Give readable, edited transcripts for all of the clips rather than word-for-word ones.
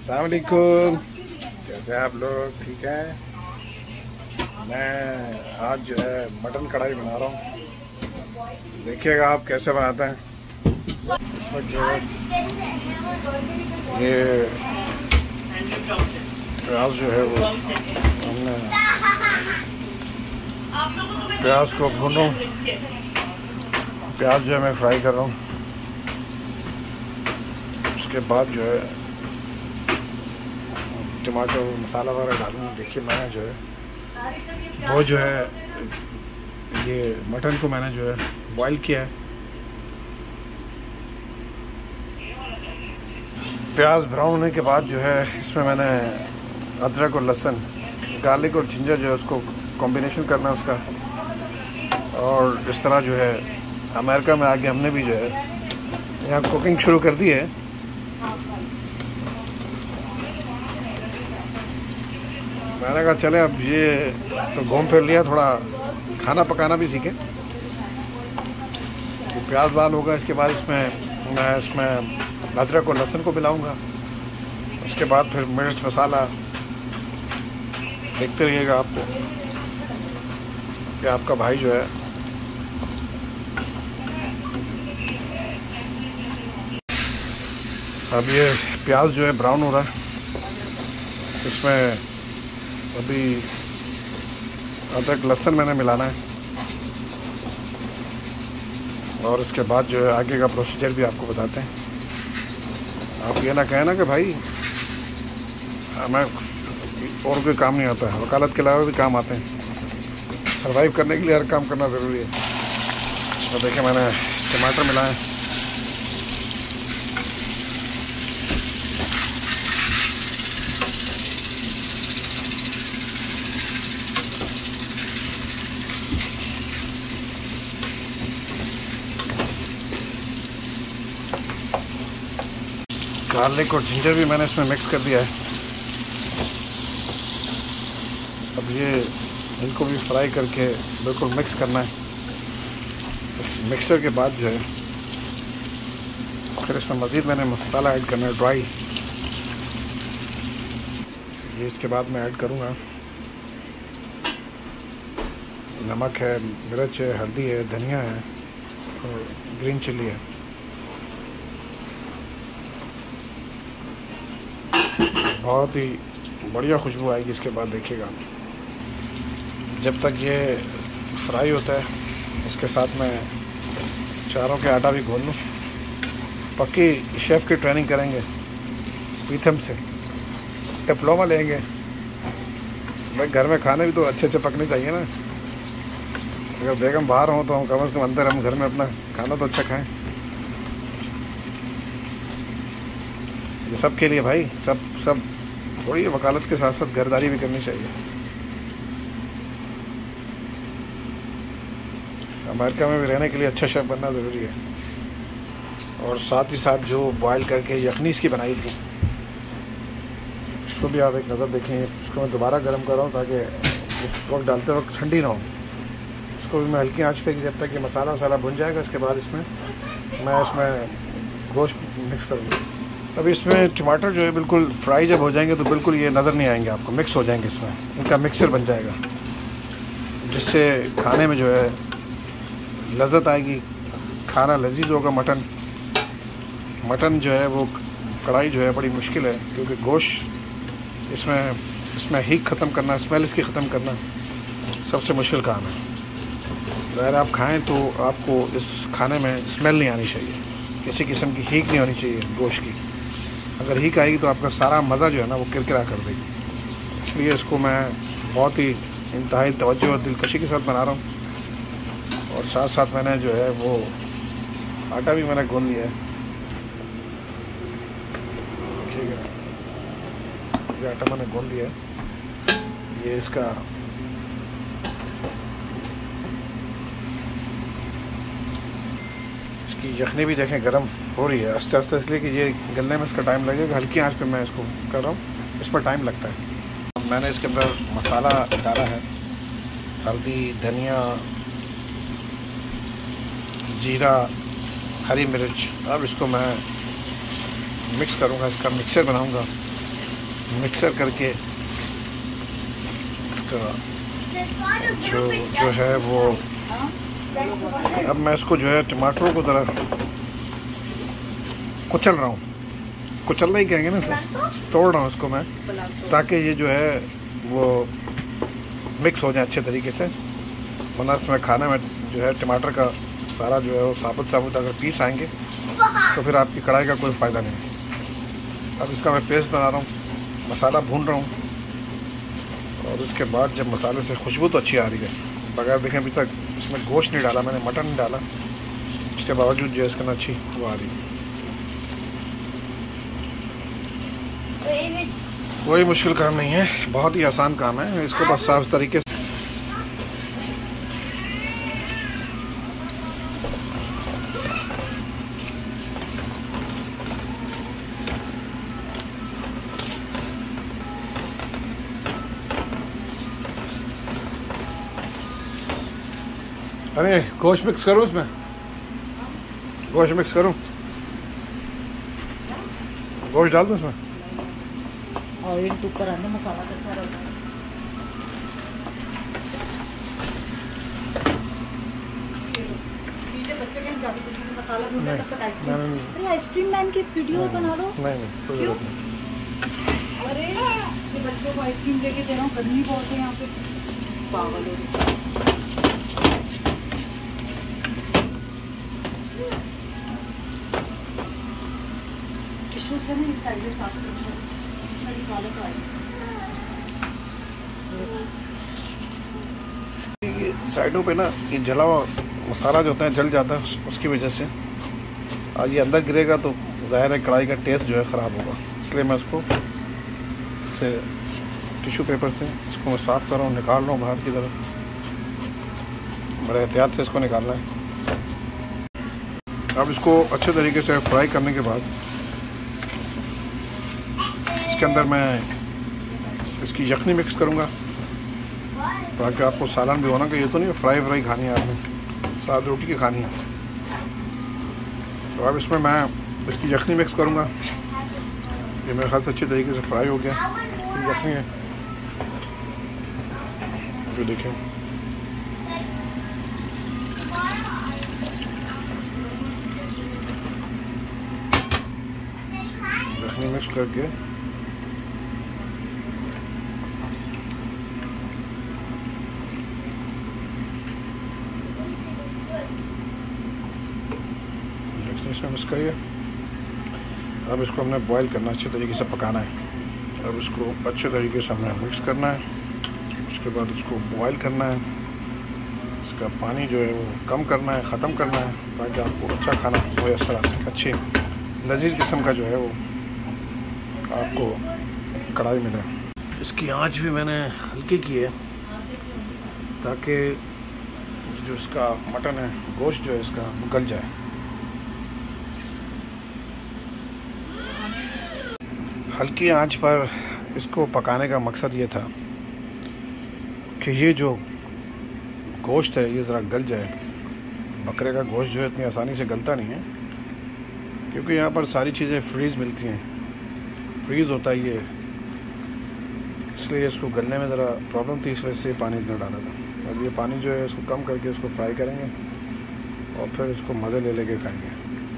अस्सलाम वालेकुम। कैसे हैं आप लोग? ठीक है। मैं आज जो है मटन कढ़ाई बना रहा हूँ, देखिएगा आप कैसे बनाते हैं। इसमें जो है ये प्याज जो है वो हमने प्याज को भून रहा हूँ। प्याज जो है मैं फ्राई कर रहा हूँ। उसके बाद जो है टमाटर मसाला वगैरह डालूँगा। देखिए मैंने जो है वो जो है ये मटन को मैंने जो है बॉईल किया है। प्याज ब्राउन होने के बाद जो है इसमें मैंने अदरक और लहसुन, गार्लिक और जिंजर जो है उसको कॉम्बिनेशन करना है उसका। और इस तरह जो है अमेरिका में आके हमने भी जो है यहाँ कुकिंग शुरू कर दी है। मैंने कहा चले अब ये तो घूम फिर लिया, थोड़ा खाना पकाना भी सीखे। तो प्याज लाल होगा, इसके बाद मैं इसमें अदरक और लहसुन को मिलाऊंगा। उसके बाद फिर मिर्च मसाला देखते रहिएगा आपको कि आपका भाई जो है अब ये प्याज जो है ब्राउन हो रहा है। इसमें अभी अदरक लहसुन मैंने मिलाना है और उसके बाद जो है आगे का प्रोसीजर भी आपको बताते हैं। आप ये ना कहें ना कि भाई हमें और कोई काम नहीं आता है। वकालत के अलावा भी काम आते हैं। सर्वाइव करने के लिए हर काम करना ज़रूरी है। तो देखिए मैंने टमाटर मिलाए, गार्लिक और जिंजर भी मैंने इसमें मिक्स कर दिया है। अब ये इनको भी फ्राई करके बिल्कुल मिक्स करना है। इस मिक्सर के बाद जो है फिर इसमें मज़ीद मैंने मसाला ऐड करना है ड्राई। ये इसके बाद मैं ऐड करूँगा नमक है, मिर्च है, हल्दी है, धनिया है और ग्रीन चिली है। बहुत ही बढ़िया खुशबू आएगी इसके बाद। देखिएगा जब तक ये फ्राई होता है उसके साथ मैं चारों के आटा भी घोल लूँ। पक्की शेफ़ की ट्रेनिंग करेंगे पीथम से, डिप्लोमा लेंगे। भाई घर में खाने भी तो अच्छे अच्छे पकने चाहिए ना। अगर बेगम बाहर हो तो हम कम से कम अंदर हम घर में अपना खाना तो अच्छा खाएं। ये सब के लिए भाई, सब थोड़ी वकालत के साथ साथ घरदारी भी करनी चाहिए। अमेरिका में भी रहने के लिए अच्छा शेफ़ बनना ज़रूरी है। और साथ ही साथ जो बॉयल करके यखनी इसकी बनाई थी इसको भी आप एक नज़र देखें। इसको मैं दोबारा गर्म कर रहा हूँ ताकि उस वक्त डालते वक्त ठंडी ना हो। इसको भी मैं हल्की आंच पे जब तक ये मसाला वसाला भुन जाएगा इसके बाद मैं इसमें गोश्त मिक्स करूँगा। अभी इसमें टमाटर जो है बिल्कुल फ्राई जब हो जाएंगे तो बिल्कुल ये नज़र नहीं आएंगे आपको, मिक्स हो जाएंगे। इसमें इनका मिक्सर बन जाएगा जिससे खाने में जो है लज़्ज़त आएगी, खाना लजीज होगा। मटन जो है वो कढ़ाई जो है बड़ी मुश्किल है क्योंकि गोश्त इसमें हीट ख़त्म करना, स्मेल इसकी ख़त्म करना सबसे मुश्किल काम है। अगर आप खाएं तो आपको इस खाने में स्मेल नहीं आनी चाहिए, किसी किस्म की हीट नहीं होनी चाहिए गोश्त की। अगर हीट आएगी तो आपका सारा मज़ा जो है ना वो किरकिरा कर देगी। इसलिए इसको मैं बहुत ही इंतहाई तवज्जो और दिलकशी के साथ बना रहा हूँ। और साथ साथ मैंने जो है वो आटा भी मैंने गूंद लिया है। ठीक है, ये आटा मैंने गूंद दिया है। ये इसका इसकी यखनी भी देखें गर्म हो रही है आस्ते आस्ते, इसलिए कि ये गलने में इसका टाइम लगेगा। हल्की आंच पे मैं इसको कर रहा हूँ, इस पर टाइम लगता है। अब मैंने इसके अंदर मसाला डाला है, हल्दी, धनिया, जीरा, हरी मिर्च। अब इसको मैं मिक्स करूँगा, इसका मिक्सर बनाऊँगा। मिक्सर करके जो है वो, अब मैं इसको जो है टमाटरों को ज़रा कुचल रहा हूँ, कुचलना ही कहेंगे ना सर, तोड़ रहा हूँ इसको मैं, ताकि ये जो है वो मिक्स हो जाए अच्छे तरीके से। वरना इसमें खाने में जो है टमाटर का सारा जो है वो साबुत अगर पीस आएंगे तो फिर आपकी कढ़ाई का कोई फ़ायदा नहीं। अब इसका मैं पेस्ट बना रहा हूँ, मसाला भून रहा हूँ, और उसके बाद जब मसाले से खुशबू तो अच्छी आ रही है, बगैर देखें अभी तक इसमें गोश्त नहीं डाला मैंने, मटन नहीं डाला, इसके बावजूद जो है इसके अंदर अच्छी वो आ रही है। कोई मुश्किल काम नहीं है, बहुत ही आसान काम है। इसको बस साफ तरीके से अरे गोश्त मिक्स करूँ इसमें, गोश्त मिक्स करूँ, गोश्त डाल दूँ इसमें, ऑयल के ऊपर आने मसाला अच्छा रहता है। बच्चे कहीं जाते थे मसाला भूनना तब तक आइसक्रीम, अरे आइसक्रीम मैन की वीडियो बना लो। नहीं कोई जरूरत नहीं। अरे ये बच्चों को आइसक्रीम लेके दे रहा हूँ, गर्मी बहुत है यहाँ पे, पागल हो। टिश्यू से नहीं साइड में साफ साइडों पे ना ये जला हुआ मसाला जो होता है जल जाता है, उसकी वजह से और ये अंदर गिरेगा तो ज़ाहिर है कढ़ाई का टेस्ट जो है ख़राब होगा। इसलिए मैं इसको इससे टिश्यू पेपर से इसको मैं साफ़ कर रहा हूँ, निकाल रहा हूँ बाहर की तरफ, बड़े एहतियात से इसको निकालना है। अब इसको अच्छे तरीके से फ्राई करने के बाद इसके अंदर मैं इसकी यखनी मिक्स करूँगा, ताकि आपको सालन भी होना कि ये तो नहीं फ्राई खानी है, आपने साथ रोटी की खानी है। तो अब इसमें मैं इसकी यखनी मिक्स करूँगा। ये मेरे ख्याल से अच्छे तरीके से फ्राई हो गया। यखनी है जो देखें, यखनी मिक्स करके इसमें मिक्स करिए। अब इसको हमने बॉईल करना, अच्छे तरीके से पकाना है। अब इसको अच्छे तरीके से हमने मिक्स करना है, उसके बाद इसको बॉईल करना है, इसका पानी जो है वो कम करना है, ख़त्म करना है, ताकि आपको अच्छा खाना मुयस्सर आ सके, अच्छे लजीज किस्म का जो है वो आपको कढ़ाई मिले। इसकी आंच भी मैंने हल्की की है, ताकि जो इसका मटन है, गोश्त जो है इसका गल जाए। हल्की आंच पर इसको पकाने का मकसद ये था कि ये जो गोश्त है ये ज़रा गल जाए। बकरे का गोश्त जो है इतनी आसानी से गलता नहीं है, क्योंकि यहाँ पर सारी चीज़ें फ्रीज़ मिलती हैं, फ्रीज़ होता है ये, इसलिए इसको गलने में ज़रा प्रॉब्लम थी, इस वजह से पानी इतना डाला था। अब ये पानी जो है इसको कम करके इसको फ्राई करेंगे और फिर इसको मज़े ले लेके खाएंगे।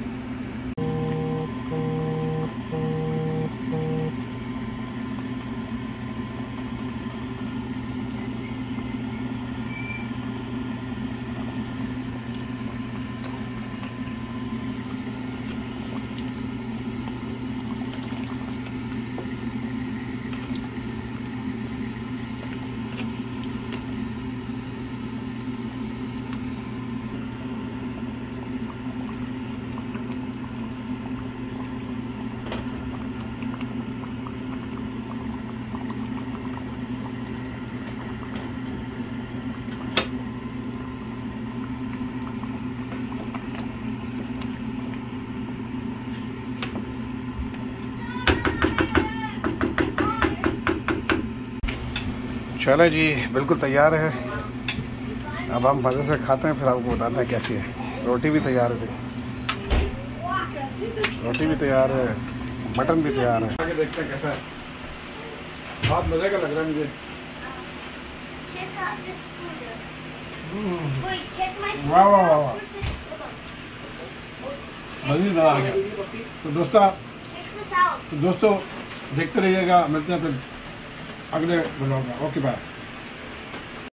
चलो जी, बिल्कुल तैयार है। अब हम मज़े से खाते हैं, फिर आपको बताते हैं कैसी है। रोटी भी तैयार है, देखो रोटी भी तैयार है, मटन भी तैयार है। आगे देखते हैं कैसा है। बहुत मज़े का लग रहा है मुझे। Check out this scooter. Wait, check my scooter. वाह वाह वाह वाह, Check मज़े आ गया। तो this out. दोस्तों देखते रहिएगा, मिलते हैं फिर अगले ब्लॉग में। Okay bye.